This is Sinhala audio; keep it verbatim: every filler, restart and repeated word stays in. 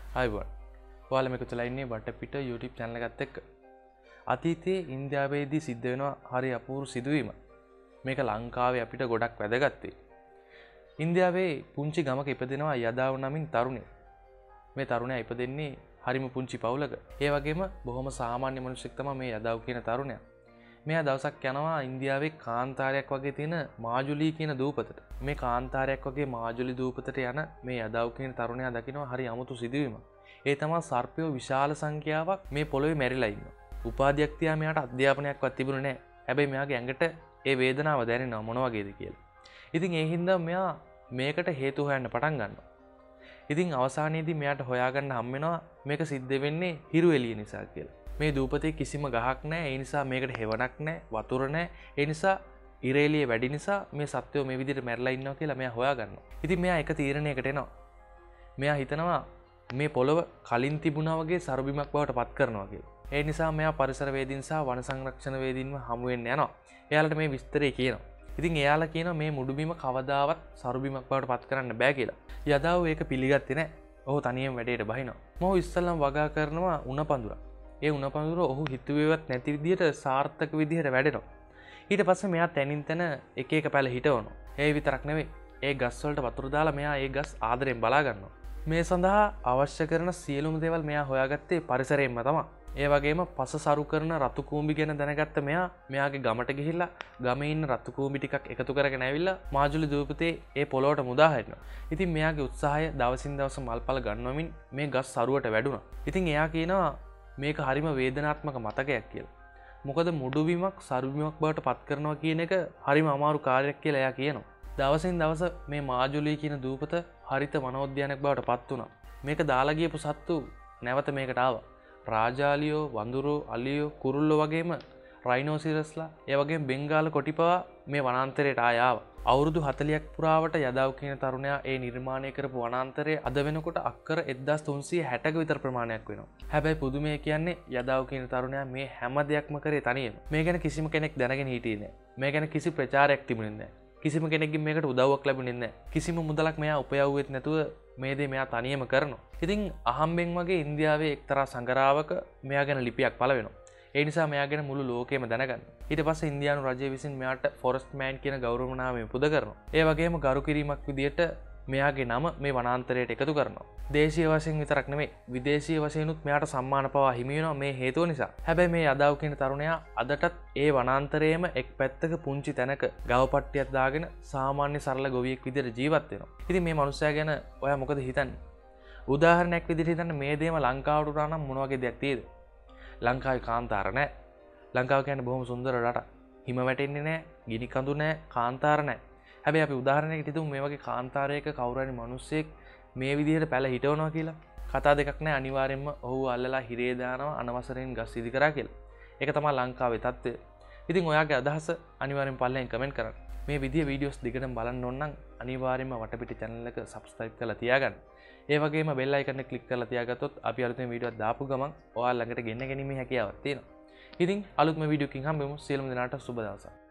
අයිබෝන් ඔයාලා මේක තුලා ඉන්නේ වටපිට YouTube channel එකත් එක්ක. අතීතයේ ඉන්දියාවේදී සිද්ධ වෙනවා හරි අපූර්ව සිදුවීමක්. මේක ලංකාවේ අපිට ගොඩක් වැදගත් වෙයි. ඉන්දියාවේ පුංචි ගමක ඉපදෙනවා යදාව නමින් තරුණයෙක්. මේ තරුණයා ඉපදෙන්නේ හරිම පුංචි පවුලක. ඒ වගේම බොහොම සාමාන්‍ය මිනිසෙක් තමයි මේ යදාව කියන තරුණයා. මෙයා දවසක් යනවා ඉන්දියාවේ කාන්තාරයක් වගේ තියෙන මාජුලී කියන දූපතට. මේ කාන්තාරයක් වගේ මාජුලි දූපතට යන මේ යදාව කියන තරුණයා දකිනවා හරි අමුතු සිදුවීමක්. ඒ තමයි සර්පයෝ විශාල සංඛ්‍යාවක් මේ පොළොවේ මැරිලා ඉන්නවා. උපාධියක් තියා මෙයාට අධ්‍යාපනයක්වත් තිබුණේ නැහැ. හැබැයි මෙයාගේ ඇඟට ඒ වේදනාව දැනෙනවා මොන වගේද කියලා. ඉතින් ඒ හින්දා මෙයා මේකට හේතු හොයන්න පටන් ගන්නවා. ඉතින් අවසානයේදී මෙයාට හොයාගන්න හම් වෙනවා මේක සිද්ධ වෙන්නේ හිරු එළිය නිසා කියලා. මේ දූපතේ කිසිම ගහක් නැහැ. ඒ නිසා මේකට හෙවණක් නැහැ, වතුර නැහැ. ඒ නිසා ඉර එළිය වැඩි නිසා මේ සත්වෝ මේ විදිහට මැරලා ඉන්නවා කියලා මෙයා හොයාගන්නවා. ඉතින් මෙයා එක තීරණයකට එනවා. මෙයා හිතනවා මේ පොළොව කලින් තිබුණා වගේ සරුබිමක් බවට පත් කරනවා කියලා. ඒ නිසා මෙයා පරිසරවේදීන් සහ වන සංරක්ෂණ වේදීන්ව හමු වෙන්න යනවා. එයාලට මේ විස්තරය කියනවා. ඉතින් එයාලා කියනවා මේ මුඩුබිම කවදාවත් සරුබිමක් බවට පත් කරන්න බෑ කියලා. යදාව ඒක පිළිගත්තේ නැහැ. ඔහු තනියම වැඩේට බහිනවා. මොහු ඉස්සල්ලාම වගා කරනවා උණ පඳුර. ඒ උණ පඳුර ඔහු හිතුවේවත් නැති විදිහට සාර්ථක විදිහට වැඩෙනවා. ඊට පස්සේ මෙයා තැනින් තැන එක එක පැල හිටවනවා. ඒ විතරක් නෙවෙයි. ඒ ගස් වලට වතුර දාලා මෙයා ඒ ගස් ආදරෙන් බලා ගන්නවා. මේ සඳහා අවශ්‍ය කරන සියලුම දේවල් මෙයා හොයාගත්තේ පරිසරයෙන්ම තමයි. ඒ වගේම පස සරු කරන රතු කූඹි ගැන දැනගත්ත මෙයා මෙයාගේ ගමට ගිහිල්ලා ගමේ ඉන්න රතු කූඹි ටිකක් එකතු කරගෙන ඇවිල්ලා මාජුලි දූපතේ ඒ පොළොවට මුදා හැරෙනවා. ඉතින් මෙයාගේ උත්සාහය දවසින් දවස මල්පල ගන්නවමින් මේ ගස් සරුවට වැඩුණා. ඉතින් එයා කියනවා මේක හරිම වේදනාත්මක මතකයක් කියලා. මොකද මුඩුබිමක් සරුබිමක් බවට පත් කරනවා කියන එක හරිම අමාරු කාර්යයක් කියලා එයා කියනවා. දවසින් දවස මේ මාජුලී කියන දූපත හරිත වනෝද්‍යානයක් බවට පත් වුණා. මේක දාලා ගියපු සත්තු නැවත මේකට ආවා. රාජාලියෝ, වඳුරෝ, අලියෝ, කුරුල්ලෝ වගේම රයිනෝසිරස්ලා, ඒ වගේම බෙන්ගාල කොටිපවා මේ වනාන්තරයට ආය ආවා. අවුරුදු හතළියක් පුරාවට යදාව කියන තරුණයා ඒ නිර්මාණය කරපු වනාන්තරයේ අද වෙනකොට අක්කර එක්දාස් තුන්සිය හැටක විතර ප්‍රමාණයක් වෙනවා. හැබැයි පුදුමය කියන්නේ යදාව කියන තරුණයා මේ හැම දෙයක්ම කරේ තනියම. මේ ගැන කිසිම කෙනෙක් දැනගෙන හිටියේ නැහැ. මේ ගැන කිසි ප්‍රචාරයක් තිබුණේ නැහැ. කිසිම කෙනෙක්ගෙන් මේකට උදව්වක් ලැබුණේ නැහැ. කිසිම මුදලක් මෙයා උපයවුවෙත් නැතුව මේ දේ මෙයා තනියම කරනවා. ඉතින් අහම්බෙන් වගේ ඉන්දියාවේ එක්තරා සංගරාවක මෙයා ගැන ලිපියක් පළ වෙනවා. ඒ නිසා මෙයා ගැන මුළු ලෝකෙම දැනගන්න. ඊට පස්සේ ඉන්දියානු රජය විසින් මෙයාට ෆොරස්ට් මෑන් කියන ගෞරව නාමය පුද කරනවා. ඒ වගේම ගරු කිරීමක් විදියට මෙයාගේ නම මේ වනාන්තරයට එකතු කරනවා. දේශීය වශයෙන් විතරක් නෙමෙයි විදේශීය වශයෙන්ුත් මෙයාට සම්මාන පවා හිමි වෙනවා මේ හේතුව නිසා. හැබැයි මේ යදාව කියන තරුණයා අදටත් ඒ වනාන්තරයේම එක් පැත්තක පුංචි තැනක ගවපට්ටියක් දාගෙන සාමාන්‍ය සරල ගොවියෙක් විදිහට ජීවත් වෙනවා. ඉතින් මේ මනුස්සයා ගැන ඔයා මොකද හිතන්නේ? උදාහරණයක් විදිහට හිතන්න මේ දේම ලංකාවට උරා නම් මොන වගේ දෙයක් තියෙද? ලංකාවේ කාන්තාර නැහැ. ලංකාව කියන්නේ බොහොම සුන්දර රටක්. හිම වැටෙන්නේ නැහැ, ගිනි කඳු නැහැ, කාන්තාර නැහැ. හැබැයි අපි උදාහරණයකට හිතමු මේ වගේ කාන්තාරයක කවුරු හරි මිනිස්සෙක් මේ විදිහට පැල හිටවනවා කියලා. කතා දෙකක් නැහැ, අනිවාර්යෙන්ම ඔහු අල්ලලා හිරේ දානවා අනවසරයෙන් ගස් ඉදි කරා කියලා. ඒක තමයි ලංකාවේ තත්ත්වය. ඉතින් ඔයාගේ අදහස අනිවාර්යෙන් පල්ලෙන් කමෙන්ට් කරන්න. මේ විදිහේ වීඩියෝස් දිගටම බලන්න ඕන නම් අනිවාර්යෙන්ම වටපිට channel එක subscribe කරලා තියාගන්න. ඒ වගේම bell icon එක click කරලා තියාගත්තොත් අපි අලුතෙන් වීඩියෝවක් දාපු ගමන් ඔයාලා ළඟට ගෙන්න ගැනීමේ හැකියාවක් තියෙනවා. ඉතින් අලුත්ම වීඩියෝකින් හම්බෙමු. සියලුම දෙනාට සුබ දවසක්.